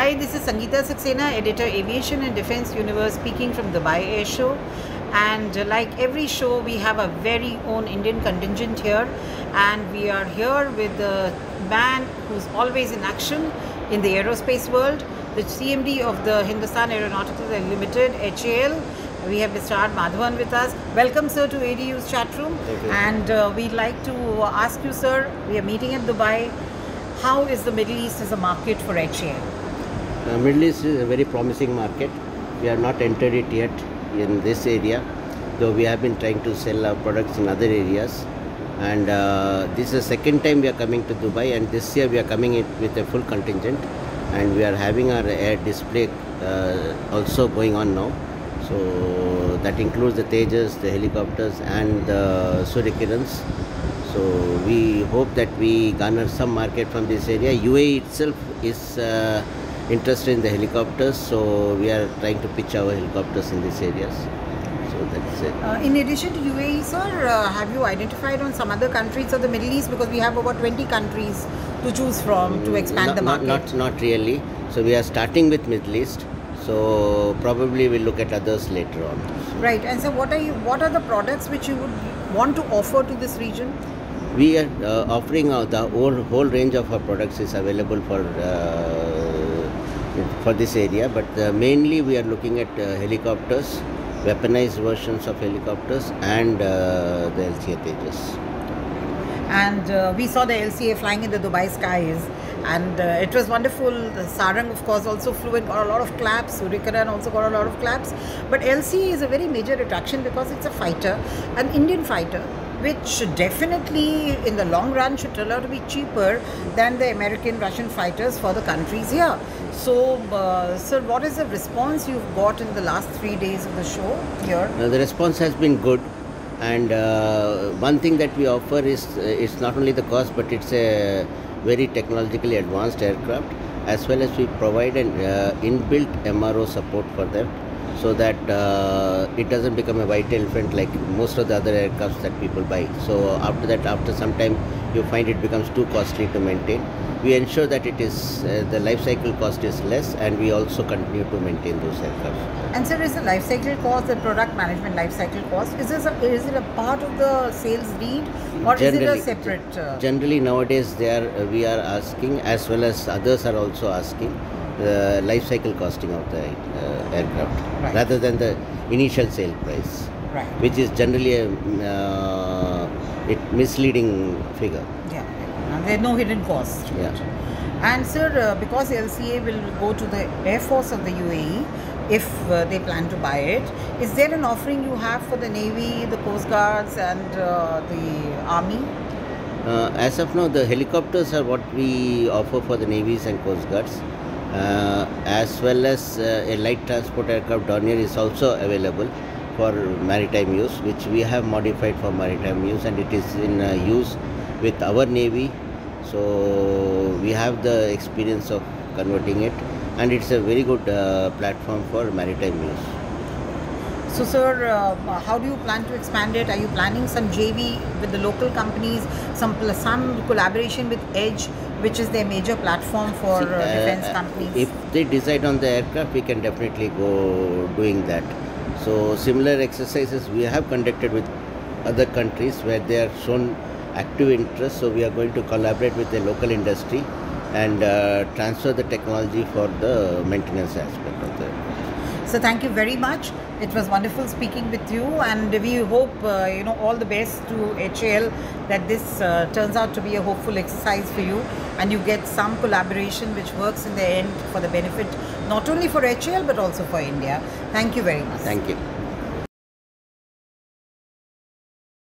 Hi, this is Sangeeta Saxena, Editor, Aviation and Defence Universe, speaking from Dubai Air Show. And like every show, we have a very own Indian contingent here. And we are here with the man who's always in action in the aerospace world, the CMD of the Hindustan Aeronautical Limited, HAL. We have Mr. R. Madhavan with us. Welcome, sir, to ADU's chat room. And we'd like to ask you, sir, we are meeting at Dubai. How is the Middle East as a market for HAL? Middle East is a very promising market. We have not entered it yet in this area, though we have been trying to sell our products in other areas. And this is the second time we are coming to Dubai, and this year we are coming in with a full contingent, and we are having our air display also going on now. So that includes the Tejas, the helicopters and the Suryakirans. So we hope that we garner some market from this area. UAE itself is interested in the helicopters, so we are trying to pitch our helicopters in these areas. So that's it. In addition to UAE, sir, have you identified on some other countries of the Middle East, because we have over 20 countries to choose from to expand the market? Not really. So we are starting with Middle East. So probably we'll look at others later on. Right. And so what are the products which you would want to offer to this region? We are offering the whole range of our products is available for this area, but mainly we are looking at helicopters, weaponized versions of helicopters, and the LCA Tejas. And we saw the LCA flying in the Dubai skies, and it was wonderful. The Sarang, of course, also flew and got a lot of claps. Suryakaran also got a lot of claps. But LCA is a very major attraction because it's a fighter, an Indian fighter, which definitely in the long run should turn out to be cheaper than the American, Russian fighters for the countries here. So, sir, what is the response you've got in the last 3 days of the show here? The response has been good. And one thing that we offer is it's not only the cost, but it's a very technologically advanced aircraft, as well as we provide an inbuilt MRO support for them, so that it doesn't become a white elephant like most of the other aircrafts that people buy. So after some time, you find it becomes too costly to maintain. We ensure that it is the life cycle cost is less, and we also continue to maintain those aircraft. And sir, is the life cycle cost, the product management life cycle cost, is it a part of the sales lead, or generally, is it a separate? Generally nowadays we are asking, as well as others are also asking, the life cycle costing of the aircraft, right, rather than the initial sale price, right, which is generally a misleading figure. Yeah, and there are no hidden costs. Yeah. And sir, because LCA will go to the Air Force of the UAE, if they plan to buy it, is there an offering you have for the Navy, the Coast Guards and the Army? As of now, the helicopters are what we offer for the Navies and Coast Guards, as well as a light transport aircraft Dornier is also available for maritime use, which we have modified for maritime use, and it is in use with our Navy. So we have the experience of converting it, and it's a very good platform for maritime use. So sir, how do you plan to expand it? Are you planning some JV with the local companies, some collaboration with Edge, which is their major platform for defense companies? If they decide on the aircraft, we can definitely go doing that. So similar exercises we have conducted with other countries where they have shown active interest. So we are going to collaborate with the local industry and transfer the technology for the maintenance aspect of the aircraft. So thank you very much. It was wonderful speaking with you, and we hope all the best to HAL, that this turns out to be a hopeful exercise for you, and you get some collaboration which works in the end for the benefit not only for HAL but also for India. Thank you very much. Thank you.